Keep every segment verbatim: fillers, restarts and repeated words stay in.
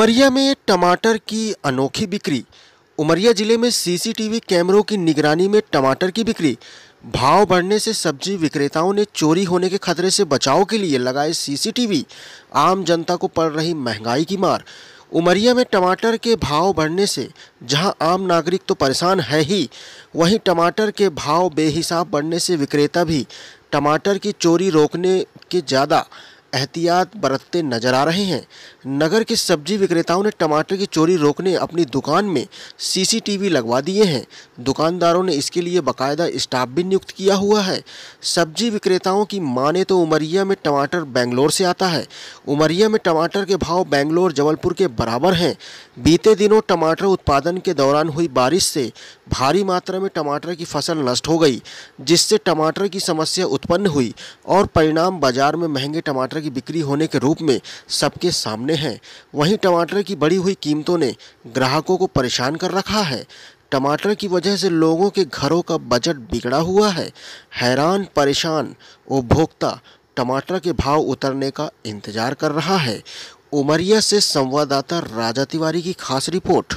उमरिया में टमाटर की अनोखी बिक्री। उमरिया जिले में सीसीटीवी कैमरों की निगरानी में टमाटर की बिक्री। भाव बढ़ने से सब्जी विक्रेताओं ने चोरी होने के खतरे से बचाव के लिए लगाए सीसीटीवी। आम जनता को पड़ रही महंगाई की मार। उमरिया में टमाटर के भाव बढ़ने से जहां आम नागरिक तो परेशान है ही, वहीं टमाटर के भाव बेहिसाब बढ़ने से विक्रेता भी टमाटर की चोरी रोकने के ज़्यादा एहतियात बरतते नजर आ रहे हैं। नगर के सब्जी विक्रेताओं ने टमाटर की चोरी रोकने अपनी दुकान में सीसीटीवी लगवा दिए हैं। दुकानदारों ने इसके लिए बाकायदा स्टाफ भी नियुक्त किया हुआ है। सब्जी विक्रेताओं की माने तो उमरिया में टमाटर बेंगलोर से आता है। उमरिया में टमाटर के भाव बेंगलोर जबलपुर के बराबर हैं। बीते दिनों टमाटर उत्पादन के दौरान हुई बारिश से भारी मात्रा में टमाटर की फसल नष्ट हो गई, जिससे टमाटर की समस्या उत्पन्न हुई और परिणाम बाजार में महंगे टमाटर की बिक्री होने के रूप में सबके सामने है। वहीं टमाटर की बढ़ी हुई कीमतों ने ग्राहकों को परेशान कर रखा है। टमाटर की वजह से लोगों के घरों का बजट बिगड़ा हुआ है। हैरान परेशान उपभोक्ता टमाटर के भाव उतरने का इंतजार कर रहा है। उमरिया से संवाददाता राजा तिवारी की खास रिपोर्ट।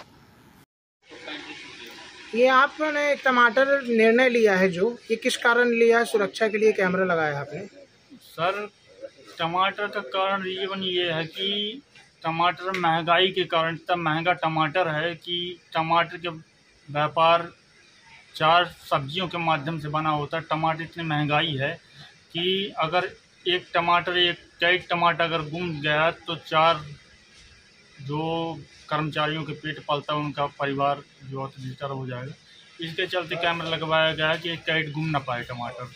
ये आपने टमाटर निर्णय लिया है, जो ये किस कारण लिया है? सुरक्षा के लिए कैमरा लगाया आपने? सर, टमाटर का कारण रीजन ये है कि टमाटर महंगाई के कारण इतना महंगा टमाटर है कि टमाटर के व्यापार चार सब्जियों के माध्यम से बना होता है। टमाटर इतनी महंगाई है कि अगर एक टमाटर एक कई टमाटर अगर गुम गया तो चार जो कर्मचारियों के पेट पलता है उनका परिवार जो है डिस्टर्ब हो जाएगा। इसके चलते कैमरा लगवाया गया है कि एक कैट गुम ना पाए टमाटर।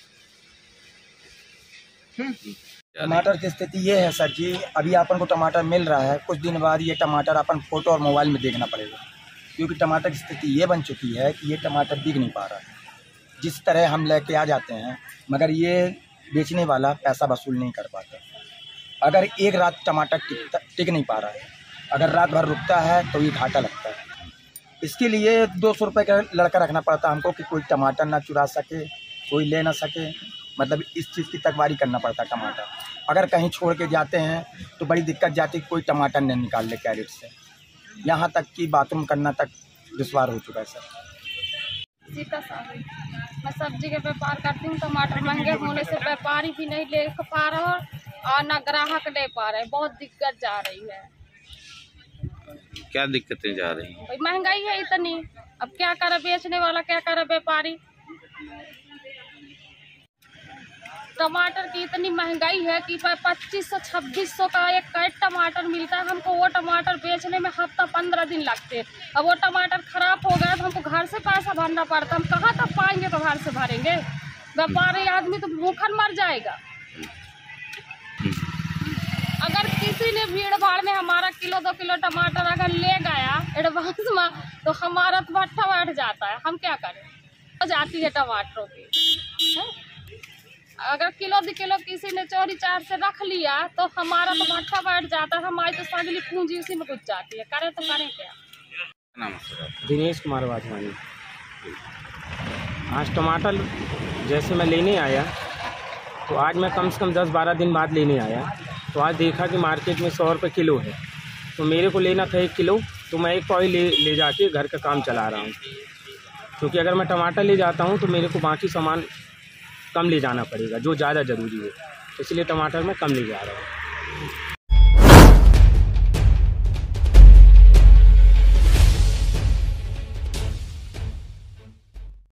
टमाटर की स्थिति ये है सर जी, अभी अपन को टमाटर मिल रहा है, कुछ दिन बाद ये टमाटर अपन फोटो और मोबाइल में देखना पड़ेगा, क्योंकि टमाटर की स्थिति ये बन चुकी है कि ये टमाटर बिक नहीं पा रहा है। जिस तरह हम लेके आ जाते हैं, मगर ये बेचने वाला पैसा वसूल नहीं कर पाता। अगर एक रात टमाटर टिक टिक नहीं पा रहा है, अगर रात भर रुकता है तो ये घाटा लगता है। इसके लिए दो सौ रुपये का लड़का रखना पड़ता है हमको कि कोई टमाटर ना चुरा सके, कोई ले ना सके। मतलब इस चीज़ की तकवारी करना पड़ता है टमाटर। अगर कहीं छोड़ के जाते हैं तो बड़ी दिक्कत जाती है, कोई टमाटर नहीं निकाल ले कैरेट से। यहाँ तक कि बाथरूम करना तक दुश्वार हो चुका है सर। सीता साहब, मैं सब्जी का व्यापार करती हूँ। टमाटर महंगे होने से व्यापारी भी नहीं ले पा रहा और ना ग्राहक ले पा रहे। बहुत दिक्कत जा रही है। क्या दिक्कतें जा रही हैं? महंगाई है इतनी, अब क्या करे बेचने वाला, क्या करे व्यापारी। टमाटर की इतनी महंगाई है कि पच्चीस सौ छब्बीस सौ का एक कैट टमाटर मिलता है हमको। वो टमाटर बेचने में हफ्ता पंद्रह दिन लगते हैं। अब वो टमाटर खराब हो गया तो हमको घर से पैसा भरना पड़ता। हम कहाँ तक पाएंगे तो घर से भरेंगे? व्यापारी आदमी तो भूखन मर जाएगा। अगर किसी ने भीड़ भाड़ में हमारा किलो दो किलो टमाटर अगर ले गया एडवांस में, तो हमारा तो भट्ठा बैठ जाता है। हम क्या करें? हो जाती है टमाटरों की। है? अगर किलो दो किलो किसी ने चोरी चार से रख लिया तो हमारा तो भट्ठा बैठ जाता है। हमारी तो सगली पूंजी उसी में घुस जाती है। करें तो करें क्या? दिनेश कुमार वाधवानी। आज टमाटर जैसे मैं लेने आया तो आज मैं कम से कम दस बारह दिन बाद लेने आया, तो आज देखा कि मार्केट में सौ रुपये किलो है। तो मेरे को लेना था एक किलो, तो मैं एक पौड़ी ले ले जाके घर का काम चला रहा हूँ। क्योंकि अगर मैं टमाटर ले जाता हूँ तो मेरे को बाकी सामान कम ले जाना पड़ेगा जो ज़्यादा ज़रूरी है, इसलिए टमाटर मैं कम ले जा रहा हूँ।